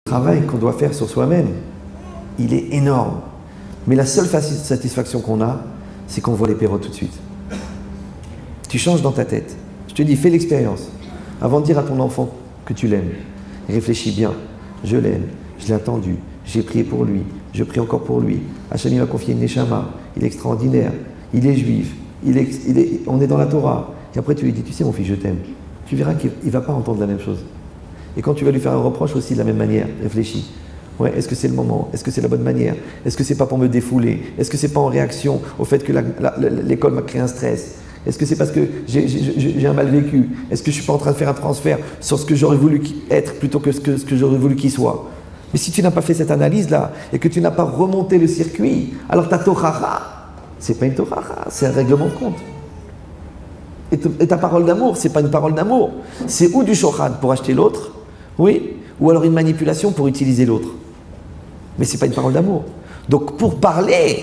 Le travail qu'on doit faire sur soi-même, il est énorme. Mais la seule satisfaction qu'on a, c'est qu'on voit les pérots tout de suite. Tu changes dans ta tête. Je te dis, fais l'expérience. Avant de dire à ton enfant que tu l'aimes, réfléchis bien. Je l'aime, je l'ai attendu, j'ai prié pour lui, je prie encore pour lui. Hachem m'a confié une neshama, il est extraordinaire, il est juif, on est dans la Torah. Et après tu lui dis, tu sais mon fils, je t'aime. Tu verras qu'il ne va pas entendre la même chose. Et quand tu vas lui faire un reproche aussi de la même manière, réfléchis. Ouais, est-ce que c'est le moment? Est-ce que c'est la bonne manière? Est-ce que c'est pas pour me défouler? Est-ce que c'est pas en réaction au fait que l'école m'a créé un stress? Est-ce que c'est parce que j'ai un mal vécu? Est-ce que je ne suis pas en train de faire un transfert sur ce que j'aurais voulu être plutôt que ce que j'aurais voulu qu'il soit? Mais si tu n'as pas fait cette analyse-là et que tu n'as pas remonté le circuit, alors ta tohara, c'est pas une tohara, c'est un règlement de compte. Et ta parole d'amour, c'est pas une parole d'amour. C'est ou du shochad pour acheter l'autre, oui, ou alors une manipulation pour utiliser l'autre. Mais c'est pas une parole d'amour. Donc pour parler,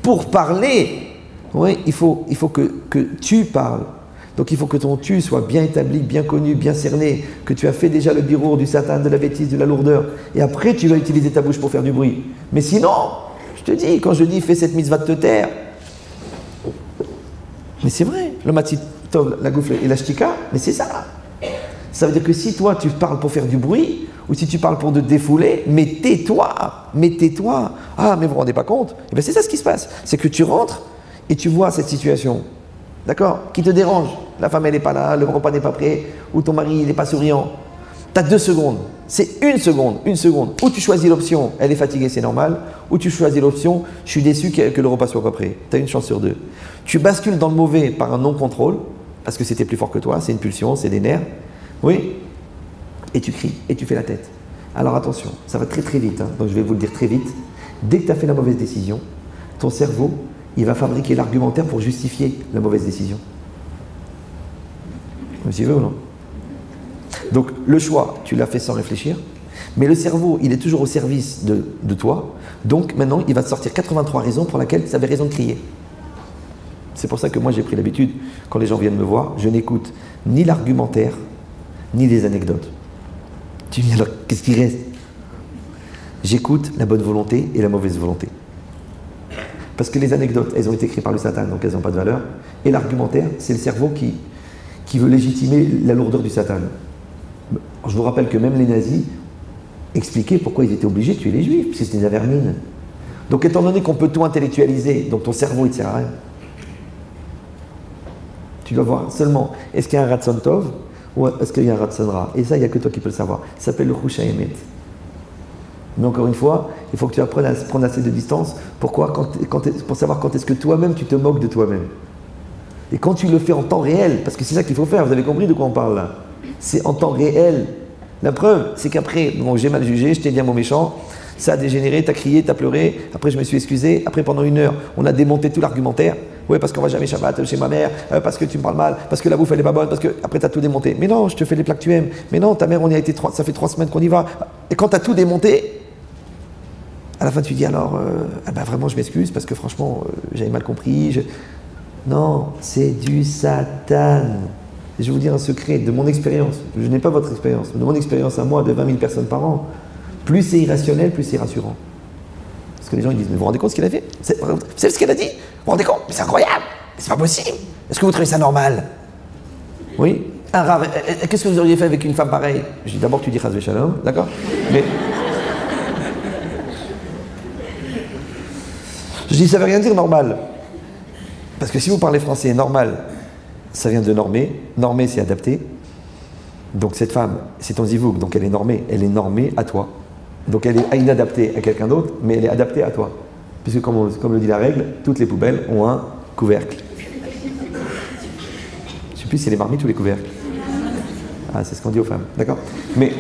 oui, il faut que tu parles. Donc il faut que ton tu soit bien établi, bien connu, bien cerné, que tu as fait déjà le birour du satan, de la bêtise, de la lourdeur. Et après tu vas utiliser ta bouche pour faire du bruit. Mais sinon, je te dis, quand je dis fais cette mitzvah de te taire, mais c'est vrai, le matzitov, la goufle et la shtika, mais c'est ça. Ça veut dire que si toi tu parles pour faire du bruit, ou si tu parles pour te défouler, mais tais-toi. Ah, mais vous vous rendez pas compte? Et bien c'est ça ce qui se passe. C'est que tu rentres et tu vois cette situation, d'accord, qui te dérange. La femme elle n'est pas là, le repas n'est pas prêt, ou ton mari il n'est pas souriant. Tu as 2 secondes, c'est une seconde. Ou tu choisis l'option, elle est fatiguée, c'est normal, ou tu choisis l'option, je suis déçu que le repas soit pas prêt. Tu as une chance sur 2. Tu bascules dans le mauvais par un non-contrôle, parce que c'était plus fort que toi, c'est une pulsion, c'est des nerfs, oui, et tu cries, et tu fais la tête. Alors attention, ça va très très vite, hein, donc je vais vous le dire très vite. Dès que tu as fait la mauvaise décision, ton cerveau, il va fabriquer l'argumentaire pour justifier la mauvaise décision. Vous suivez ou non? Donc le choix, tu l'as fait sans réfléchir, mais le cerveau, il est toujours au service de toi, donc maintenant, il va te sortir 83 raisons pour lesquelles tu avais raison de crier. C'est pour ça que moi, j'ai pris l'habitude, quand les gens viennent me voir, je n'écoute ni l'argumentaire, ni les anecdotes. Tu me dis alors, qu'est-ce qui reste? J'écoute la bonne volonté et la mauvaise volonté. Parce que les anecdotes, elles ont été écrites par le Satan, donc elles n'ont pas de valeur. Et l'argumentaire, c'est le cerveau qui veut légitimer la lourdeur du Satan. Je vous rappelle que même les nazis expliquaient pourquoi ils étaient obligés de tuer les juifs, parce que c'était de la vermine. Donc étant donné qu'on peut tout intellectualiser, donc ton cerveau il ne sert à rien. Tu dois voir seulement, est-ce qu'il y a un Ratson Tov ou est-ce qu'il y a un Ratson Ra? Et ça, il n'y a que toi qui peux le savoir. Ça s'appelle le Chusha Emet. Mais encore une fois, il faut que tu apprennes à prendre assez de distance. Pourquoi? Pour savoir quand est-ce que toi-même tu te moques de toi-même. Et quand tu le fais en temps réel, parce que c'est ça qu'il faut faire, vous avez compris de quoi on parle là? C'est en temps réel. La preuve, c'est qu'après, bon, j'ai mal jugé, je t'ai dit un mot méchant, ça a dégénéré, t'as crié, t'as pleuré, après je me suis excusé, après pendant 1 heure, on a démonté tout l'argumentaire. Ouais, parce qu'on va jamais Shabbat chez ma mère, parce que tu me parles mal, parce que la bouffe elle est pas bonne, parce que après t'as tout démonté. Mais non, je te fais les plats que tu aimes. Mais non, ta mère, on y a été ça fait 3 semaines qu'on y va. Et quand t'as tout démonté, à la fin tu dis alors, vraiment je m'excuse parce que franchement, j'avais mal compris. Non, c'est du Satan. Et je vais vous dire un secret de mon expérience. Je n'ai pas votre expérience, mais de mon expérience à moi, de 20 000 personnes par an. Plus c'est irrationnel, plus c'est rassurant. Parce que les gens ils disent, mais vous vous rendez compte ce qu'il a fait? Vous savez ce qu'elle a dit? Vous vous rendez compte? Mais c'est incroyable! C'est pas possible! Est-ce que vous trouvez ça normal? Oui? Un rave, qu'est-ce que vous auriez fait avec une femme pareille? Je dis d'abord tu dis Chas Shalom, d'accord? Mais je dis ça veut rien dire normal. Parce que si vous parlez français, normal, ça vient de normer. Normer, c'est adapté. Donc cette femme, c'est ton zivouk, donc elle est normée à toi. Donc elle est inadaptée à quelqu'un d'autre, mais elle est adaptée à toi. Puisque comme le dit la règle, toutes les poubelles ont un couvercle. Je ne sais plus si c'est les marmites ou les couvercles. Ah, c'est ce qu'on dit aux femmes, d'accord? Mais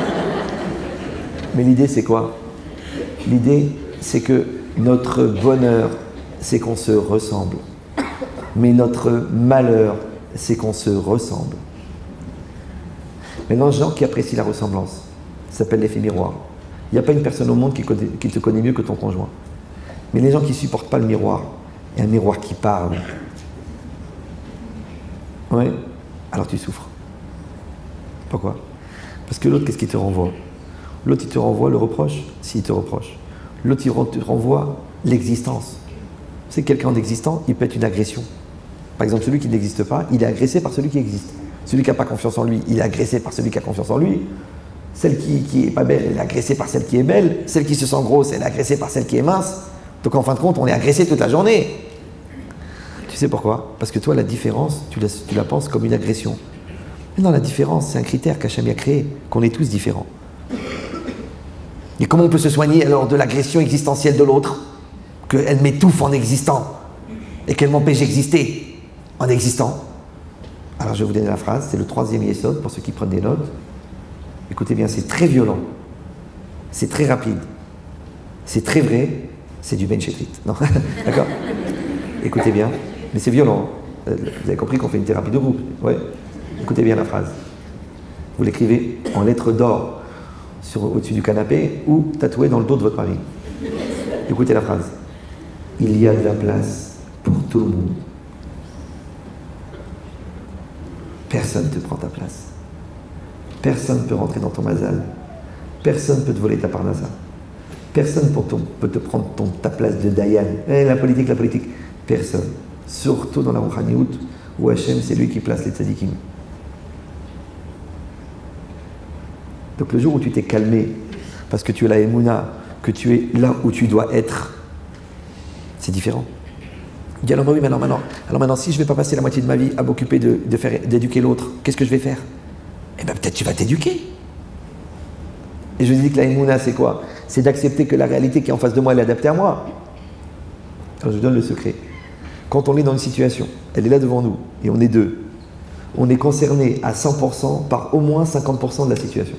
l'idée c'est quoi? L'idée c'est que notre bonheur, c'est qu'on se ressemble. Mais notre malheur, c'est qu'on se ressemble. Maintenant, gens qui apprécient la ressemblance, ça s'appelle l'effet miroir. Il n'y a pas une personne au monde qui te connaît mieux que ton conjoint. Mais les gens qui ne supportent pas le miroir, il y a un miroir qui parle. Oui, alors tu souffres. Pourquoi? Parce que l'autre, qu'est-ce qu'il te renvoie? L'autre, il te renvoie le reproche, s'il te reproche. L'autre, il te renvoie l'existence. C'est quelqu'un d'existant, il peut être une agression. Par exemple, celui qui n'existe pas, il est agressé par celui qui existe. Celui qui n'a pas confiance en lui, il est agressé par celui qui a confiance en lui. Celle qui n'est pas belle, elle est agressée par celle qui est belle. Celle qui se sent grosse, elle est agressée par celle qui est mince. Donc en fin de compte, on est agressé toute la journée. Tu sais pourquoi? Parce que toi, la différence, tu la penses comme une agression. Mais non, la différence, c'est un critère qu'Hachem a créé, qu'on est tous différents. Et comment on peut se soigner alors de l'agression existentielle de l'autre? Qu'elle m'étouffe en existant et qu'elle m'empêche d'exister en existant. Alors je vais vous donner la phrase, c'est le 3e yesod pour ceux qui prennent des notes. Écoutez bien, c'est très violent, c'est très rapide, c'est très vrai, c'est du Ben Shetrit. Non, d'accord? Écoutez bien, mais c'est violent. Vous avez compris qu'on fait une thérapie de groupe. Ouais. Écoutez bien la phrase. Vous l'écrivez en lettres d'or au-dessus du canapé ou tatoué dans le dos de votre mari. Écoutez la phrase. Il y a de la place pour tout le monde. Personne ne te prend ta place. Personne ne peut rentrer dans ton mazal. Personne ne peut te voler ta parnasa. Personne peut te prendre ta place de Dayan. La politique. Personne. Surtout dans la Rouhaniout, où Hachem, c'est lui qui place les tzadikim. Donc le jour où tu t'es calmé, parce que tu es la Emouna, que tu es là où tu dois être, c'est différent. Il dit alors oui, mais alors maintenant, si je ne vais pas passer la moitié de ma vie à m'occuper d'éduquer l'autre, qu'est-ce que je vais faire? Eh bien peut-être tu vas t'éduquer. Et je vous dis que la Emouna, c'est quoi? C'est d'accepter que la réalité qui est en face de moi, elle est adaptée à moi. Alors je vous donne le secret. Quand on est dans une situation, elle est là devant nous, et on est deux, on est concerné à 100% par au moins 50% de la situation.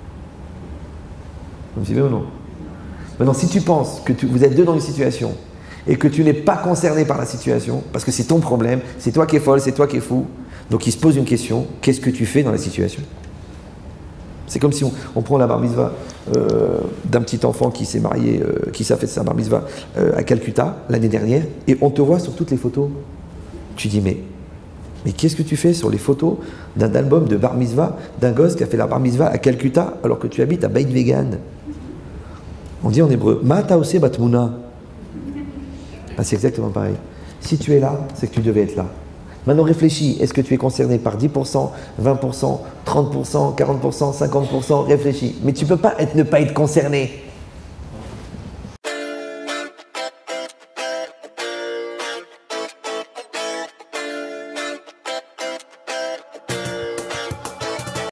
Vous me suivez ou non? Maintenant, si tu penses que vous êtes deux dans une situation, et que tu n'es pas concerné par la situation, parce que c'est ton problème, c'est toi qui es folle, c'est toi qui es fou, donc il se pose une question, qu'est-ce que tu fais dans la situation? C'est comme si on prend la bar mitzvah d'un petit enfant qui s'est marié, qui s'est fait sa bar mitzvah à Calcutta l'année dernière, et on te voit sur toutes les photos. Tu dis, mais qu'est-ce que tu fais sur les photos d'un album de bar mitzvah d'un gosse qui a fait la bar mitzvah à Calcutta alors que tu habites à Beit Vegan? On dit en hébreu, Ma taose batmuna. Ben, c'est exactement pareil. Si tu es là, c'est que tu devais être là. Maintenant réfléchis, est-ce que tu es concerné par 10%, 20%, 30%, 40%, 50%? Réfléchis. Mais tu ne peux pas ne pas être concerné.